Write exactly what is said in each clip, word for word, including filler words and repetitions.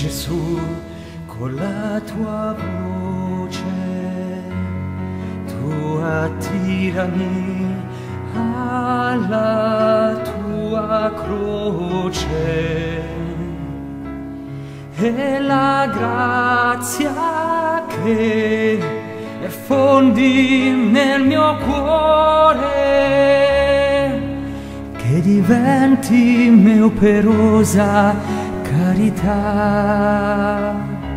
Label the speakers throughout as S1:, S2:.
S1: Gesù, con la tua voce, tu attirami alla tua croce, e la grazia che effondi nel mio cuore, che diventi mia operosa carità.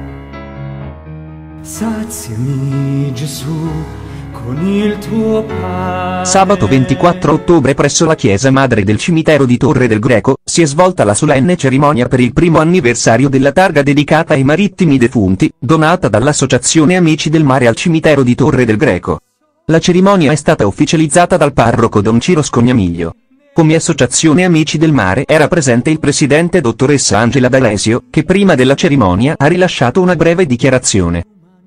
S1: Saziami, Gesù, con il tuo pane.
S2: Sabato ventiquattro ottobre presso la chiesa madre del cimitero di Torre del Greco si è svolta la solenne cerimonia per il primo anniversario della targa dedicata ai marittimi defunti, donata dall'Associazione Amici del Mare al cimitero di Torre del Greco. La cerimonia è stata ufficializzata dal parroco Don Ciro Scognamiglio. Come Associazione Amici del Mare era presente il presidente dottoressa Angela D'Alesio, che prima della cerimonia ha rilasciato una breve dichiarazione.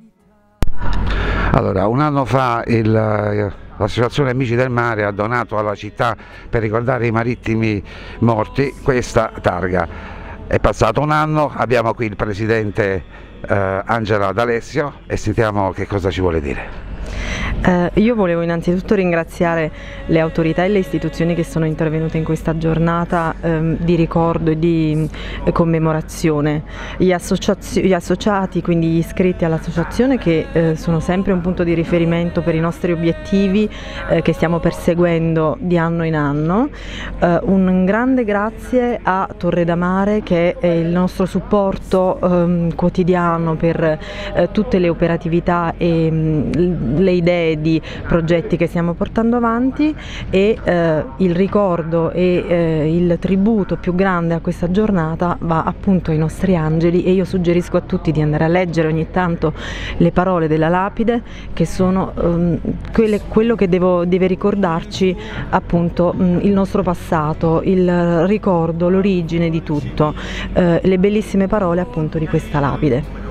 S3: Allora, un anno fa il, l'Associazione Amici del Mare ha donato alla città, per ricordare i marittimi morti, questa targa. È passato un anno, abbiamo qui il presidente eh, Angela D'Alesio e sentiamo che cosa ci vuole dire.
S4: Eh, io volevo innanzitutto ringraziare le autorità e le istituzioni che sono intervenute in questa giornata ehm, di ricordo e di eh, commemorazione, gli, gli associati, quindi gli iscritti all'associazione, che eh, sono sempre un punto di riferimento per i nostri obiettivi eh, che stiamo perseguendo di anno in anno. Eh, un grande grazie a Torre da Mare, che è il nostro supporto ehm, quotidiano per eh, tutte le operatività e mh, le idee di progetti che stiamo portando avanti, e eh, il ricordo e eh, il tributo più grande a questa giornata va appunto ai nostri angeli, e io suggerisco a tutti di andare a leggere ogni tanto le parole della lapide, che sono um, quelle, quello che devo, deve ricordarci appunto um, il nostro passato, il ricordo, l'origine di tutto, eh, le bellissime parole appunto di questa lapide.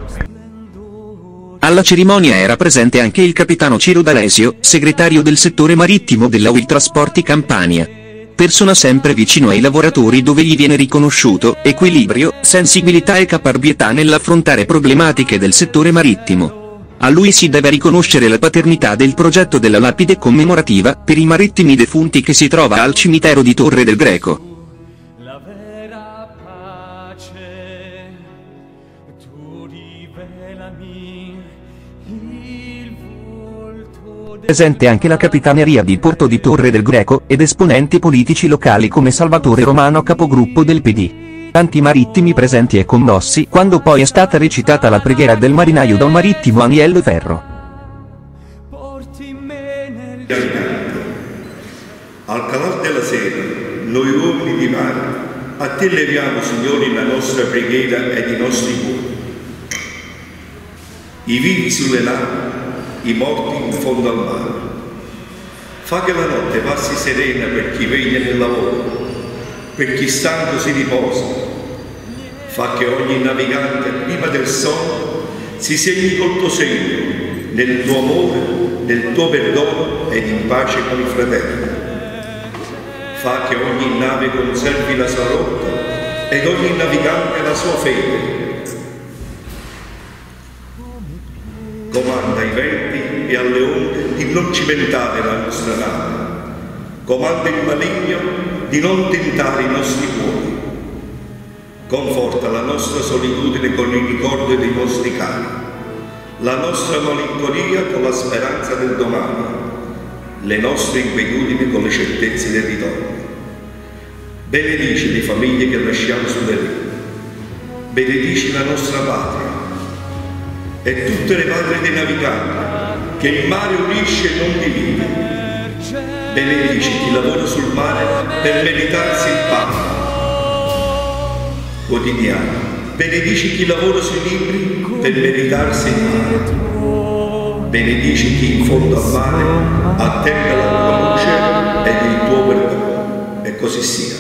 S2: Alla cerimonia era presente anche il capitano Ciro D'Alesio, segretario del settore marittimo della U I L Trasporti Campania. Persona sempre vicino ai lavoratori, dove gli viene riconosciuto equilibrio, sensibilità e caparbietà nell'affrontare problematiche del settore marittimo. A lui si deve riconoscere la paternità del progetto della lapide commemorativa per i marittimi defunti che si trova al cimitero di Torre del Greco. Presente anche la Capitaneria di Porto di Torre del Greco ed esponenti politici locali come Salvatore Romano, capogruppo del P D. Tanti marittimi presenti e commossi quando poi è stata recitata la preghiera del marinaio Don Marittimo Aniello Ferro.
S5: Al calar della sera, noi uomini di mare, a te leviamo, Signore, la nostra preghiera ed i nostri cuori. I vivi sulle navi, i morti in fondo al mare. Fa che la notte passi serena per chi veglia nel lavoro, per chi stanco si riposa. Fa che ogni navigante prima del sonno si segni col tuo segno, nel tuo amore, nel tuo perdono ed in pace con i fratelli. Fa che ogni nave conservi la sua rotta ed ogni navigante la sua fede. Comanda ai venti e alle onde di non cimentare la nostra nave. Comanda il maligno di non tentare i nostri cuori. Conforta la nostra solitudine con il ricordo dei nostri cari, la nostra malinconia con la speranza del domani, le nostre inquietudini con le certezze del ritorno. Benedici le famiglie che lasciamo sulle rive. Benedici la nostra patria e tutte le patrie dei naviganti che il mare unisce e non divide. Benedici chi lavora sul mare per meritarsi il pane quotidiano. Benedici chi lavora sui libri per meritarsi il mare. Benedici chi in fondo al mare attende la tua luce ed il tuo perdono. E così sia.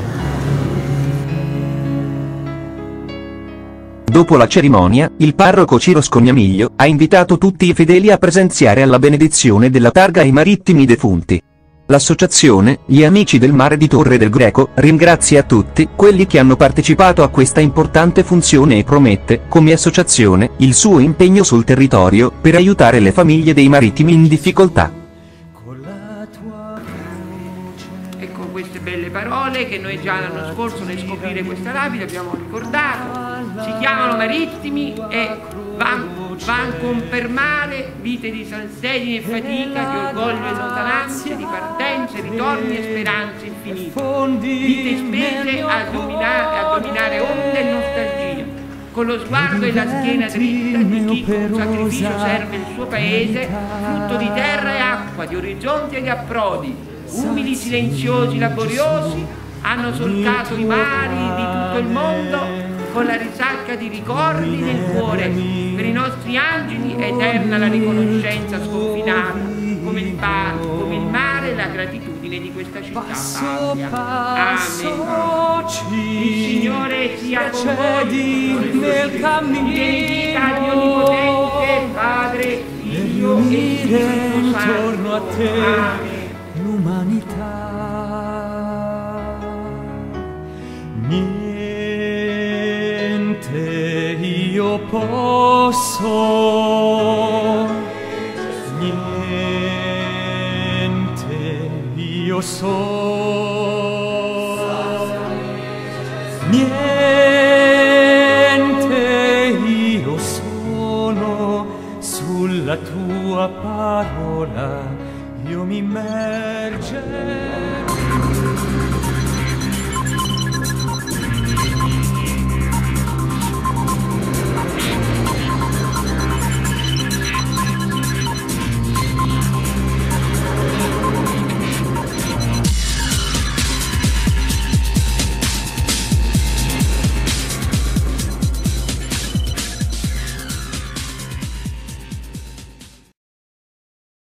S2: Dopo la cerimonia, il parroco Ciro Scognamiglio ha invitato tutti i fedeli a presenziare alla benedizione della targa ai marittimi defunti. L'associazione Gli Amici del Mare di Torre del Greco ringrazia tutti quelli che hanno partecipato a questa importante funzione e promette, come associazione, il suo impegno sul territorio per aiutare le famiglie dei marittimi in difficoltà.
S6: Ecco queste belle parole che noi già l'anno scorso nel scoprire questa lapide abbiamo ricordato. Si chiamano marittimi e van, van confermare vite di salsedine e fatica, di orgoglio e lontananze, di partenze, ritorni e speranze infinite, vite spese a dominare, a dominare onde e nostalgia, con lo sguardo e la schiena dritta di chi con sacrificio serve il suo paese, frutto di terra e acqua, di orizzonti e di approdi, umili, silenziosi, laboriosi, hanno solcato i mari di tutto il mondo con la risacca di ricordi nel cuore. Per i nostri angeli è eterna la riconoscenza sconfinata, come il, come il mare e la gratitudine di questa città patria. Amen. Il Signore sia con voi, nel cammino di Onnipotente, Padre, Figlio e Spirito Santo. Amen.
S1: L'umanità. Niente io posso, niente io so.